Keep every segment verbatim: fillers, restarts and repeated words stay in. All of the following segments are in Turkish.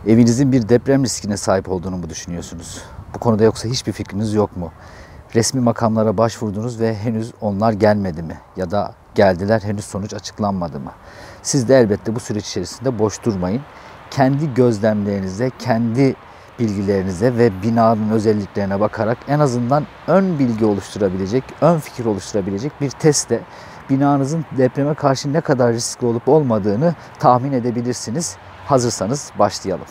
Evinizin bir deprem riskine sahip olduğunu mu düşünüyorsunuz? Bu konuda yoksa hiçbir fikriniz yok mu? Resmi makamlara başvurdunuz ve henüz onlar gelmedi mi? Ya da geldiler, henüz sonuç açıklanmadı mı? Siz de elbette bu süreç içerisinde boş durmayın. Kendi gözlemlerinize, kendi bilgilerinize ve binanın özelliklerine bakarak en azından ön bilgi oluşturabilecek, ön fikir oluşturabilecek bir testle binanızın depreme karşı ne kadar riskli olup olmadığını tahmin edebilirsiniz. Hazırsanız başlayalım.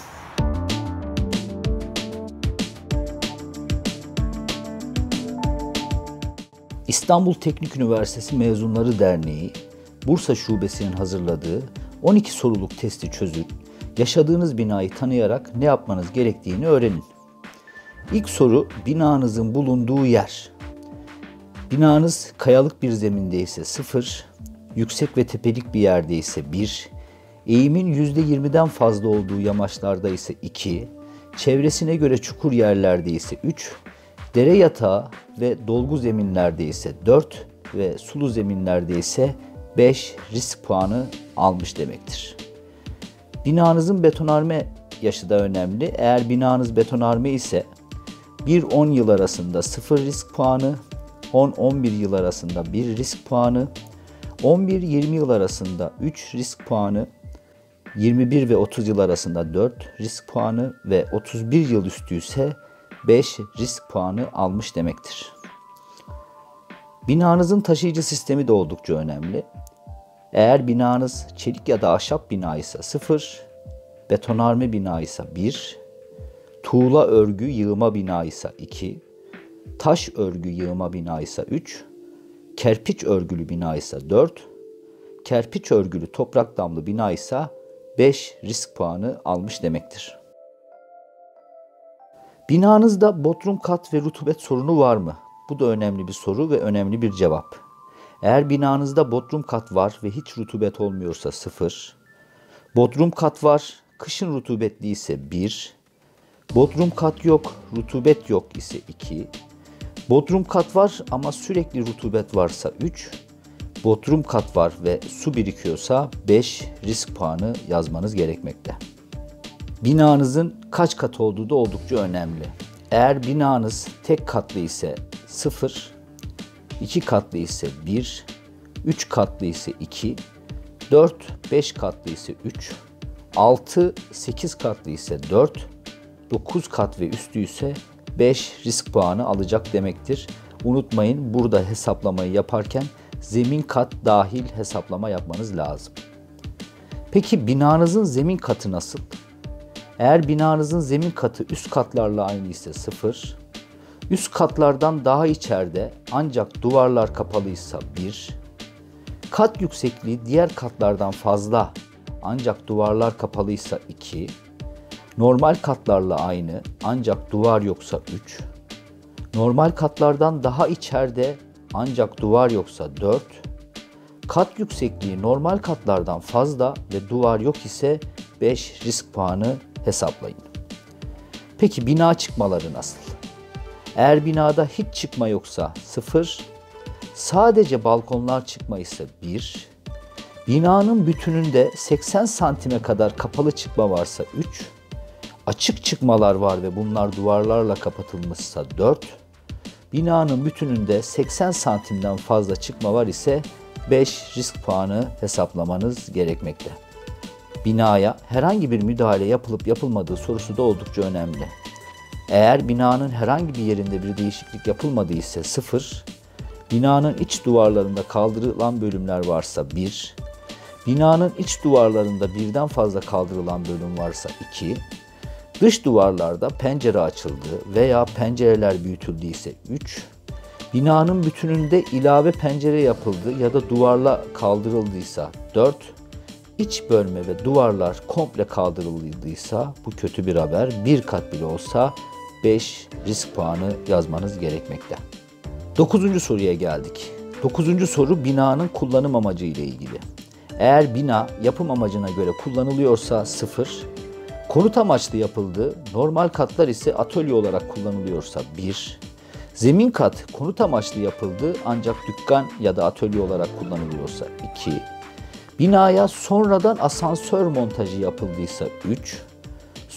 İstanbul Teknik Üniversitesi Mezunları Derneği, Bursa Şubesi'nin hazırladığı on iki soruluk testi çözün, yaşadığınız binayı tanıyarak ne yapmanız gerektiğini öğrenin. İlk soru, binanızın bulunduğu yer. Binanız kayalık bir zemindeyse sıfır, yüksek ve tepelik bir yerde ise bir, eğimin yüzde yirmiden fazla olduğu yamaçlarda ise iki, çevresine göre çukur yerlerde ise üç, dere yatağı ve dolgu zeminlerde ise dört ve sulu zeminlerde ise beş risk puanı almış demektir. Binanızın betonarme yaşı da önemli. Eğer binanız betonarme ise bir on yıl arasında sıfır risk puanı, on on bir yıl arasında bir risk puanı, on bir yirmi yıl arasında üç risk puanı, yirmi bir ve otuz yıl arasında dört risk puanı ve otuz bir yıl üstü ise beş risk puanı almış demektir. Binanızın taşıyıcı sistemi de oldukça önemli. Eğer binanız çelik ya da ahşap bina ise sıfır, betonarme bina ise bir, tuğla örgü yığma bina ise iki, taş örgü yığma bina ise üç, kerpiç örgülü bina ise dört, kerpiç örgülü toprak damlı bina ise beş risk puanı almış demektir. Binanızda bodrum kat ve rutubet sorunu var mı? Bu da önemli bir soru ve önemli bir cevap. Eğer binanızda bodrum kat var ve hiç rutubet olmuyorsa sıfır, bodrum kat var, kışın rutubetli ise bir, bodrum kat yok, rutubet yok ise iki, bodrum kat var ama sürekli rutubet varsa üç, bodrum kat var ve su birikiyorsa beş risk puanı yazmanız gerekmekte. Binanızın kaç kat olduğu da oldukça önemli. Eğer binanız tek katlı ise sıfır, iki katlı ise bir, üç katlı ise iki, dört beş katlı ise üç, altı sekiz katlı ise dört, dokuz kat ve üstü ise beş risk puanı alacak demektir. Unutmayın, burada hesaplamayı yaparken zemin kat dahil hesaplama yapmanız lazım. Peki binanızın zemin katı nasıl? Eğer binanızın zemin katı üst katlarla aynı ise sıfır, üst katlardan daha içeride ancak duvarlar kapalıysa bir, kat yüksekliği diğer katlardan fazla ancak duvarlar kapalıysa iki, normal katlarla aynı ancak duvar yoksa üç, normal katlardan daha içeride ancak duvar yoksa dört, kat yüksekliği normal katlardan fazla ve duvar yok ise beş risk puanı hesaplayın. Peki bina çıkmaları nasıl? Eğer binada hiç çıkma yoksa sıfır, sadece balkonlar çıkma ise bir, binanın bütününde seksen santime kadar kapalı çıkma varsa üç, açık çıkmalar var ve bunlar duvarlarla kapatılmışsa dört, binanın bütününde seksen santimden fazla çıkma var ise beş risk puanı hesaplamanız gerekmekte. Binaya herhangi bir müdahale yapılıp yapılmadığı sorusu da oldukça önemli. Eğer binanın herhangi bir yerinde bir değişiklik yapılmadıysa sıfır, binanın iç duvarlarında kaldırılan bölümler varsa bir, binanın iç duvarlarında birden fazla kaldırılan bölüm varsa iki, dış duvarlarda pencere açıldı veya pencereler büyütüldüyse üç, binanın bütününde ilave pencere yapıldı ya da duvarla kaldırıldıysa dört, İç bölme ve duvarlar komple kaldırıldıysa bu kötü bir haber. Bir kat bile olsa beş risk puanı yazmanız gerekmekte. Dokuzuncu soruya geldik. Dokuzuncu soru binanın kullanım amacı ile ilgili. Eğer bina yapım amacına göre kullanılıyorsa sıfır, konut amaçlı yapıldı, normal katlar ise atölye olarak kullanılıyorsa bir, zemin kat konut amaçlı yapıldı ancak dükkan ya da atölye olarak kullanılıyorsa iki, binaya sonradan asansör montajı yapıldıysa üç,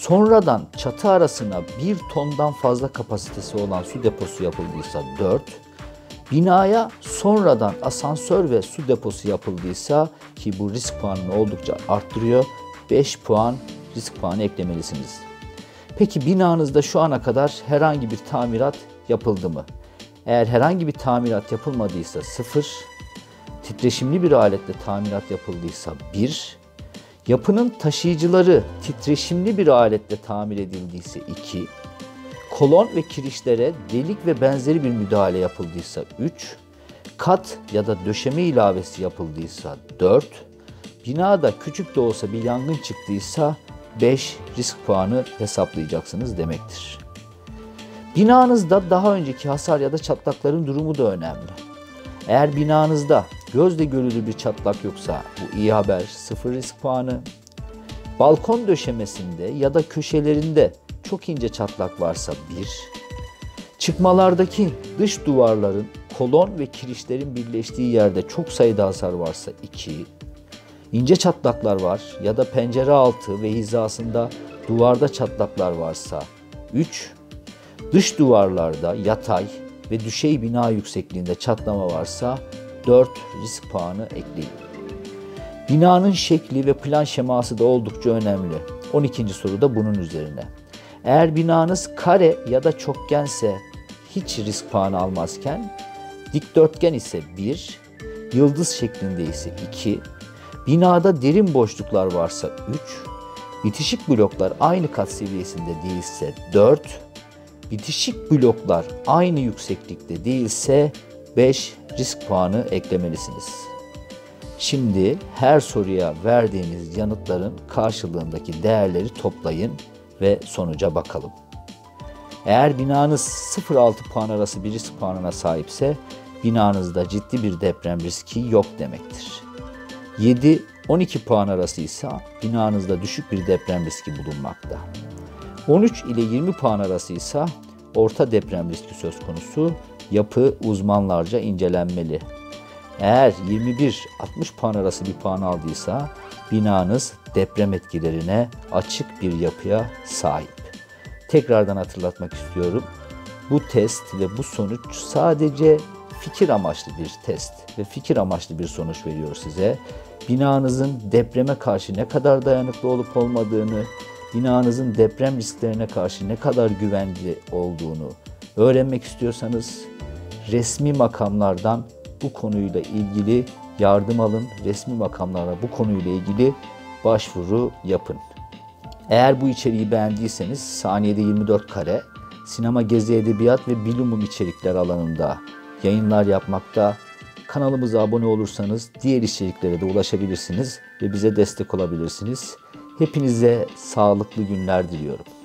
sonradan çatı arasına bir tondan fazla kapasitesi olan su deposu yapıldıysa dört, binaya sonradan asansör ve su deposu yapıldıysa, ki bu risk puanını oldukça arttırıyor, beş puan risk puanı eklemelisiniz. Peki binanızda şu ana kadar herhangi bir tamirat yapıldı mı? Eğer herhangi bir tamirat yapılmadıysa sıfır, titreşimli bir aletle tamirat yapıldıysa bir, yapının taşıyıcıları titreşimli bir aletle tamir edildiyse iki, kolon ve kirişlere delik ve benzeri bir müdahale yapıldıysa üç, kat ya da döşeme ilavesi yapıldıysa dört, binada küçük de olsa bir yangın çıktıysa beş risk puanı hesaplayacaksınız demektir. Binanızda daha önceki hasar ya da çatlakların durumu da önemli. Eğer binanızda gözle görülür bir çatlak yoksa bu iyi haber, sıfır risk puanı. Balkon döşemesinde ya da köşelerinde çok ince çatlak varsa bir. Çıkmalardaki dış duvarların, kolon ve kirişlerin birleştiği yerde çok sayıda hasar varsa iki. İnce çatlaklar var ya da pencere altı ve hizasında duvarda çatlaklar varsa üç. Dış duvarlarda yatay ve düşey bina yüksekliğinde çatlama varsa dört risk puanı ekleyin. Binanın şekli ve plan şeması da oldukça önemli. on ikinci soru da bunun üzerine. Eğer binanız kare ya da çokgense hiç risk puanı almazken, dikdörtgen ise bir, yıldız şeklinde ise iki, binada derin boşluklar varsa üç, bitişik bloklar aynı kat seviyesinde değilse dört, bitişik bloklar aynı yükseklikte değilse beş risk puanı eklemelisiniz. Şimdi her soruya verdiğiniz yanıtların karşılığındaki değerleri toplayın ve sonuca bakalım. Eğer binanız sıfır altı puan arası bir risk puanına sahipse binanızda ciddi bir deprem riski yok demektir. yedi on iki puan arasıysa binanızda düşük bir deprem riski bulunmakta. on üç ile yirmi puan arasıysa orta deprem riski söz konusu, yapı uzmanlarca incelenmeli. Eğer yirmi bir altmış puan arası bir puan aldıysa binanız deprem etkilerine açık bir yapıya sahip. Tekrardan hatırlatmak istiyorum. Bu test ve bu sonuç sadece fikir amaçlı bir test ve fikir amaçlı bir sonuç veriyor size. Binanızın depreme karşı ne kadar dayanıklı olup olmadığını, binanızın deprem risklerine karşı ne kadar güvenli olduğunu öğrenmek istiyorsanız resmi makamlardan bu konuyla ilgili yardım alın. Resmi makamlara bu konuyla ilgili başvuru yapın. Eğer bu içeriği beğendiyseniz saniyede yirmi dört kare, sinema, gezi, edebiyat ve bilimum içerikler alanında yayınlar yapmakta. Kanalımıza abone olursanız diğer içeriklere de ulaşabilirsiniz ve bize destek olabilirsiniz. Hepinize sağlıklı günler diliyorum.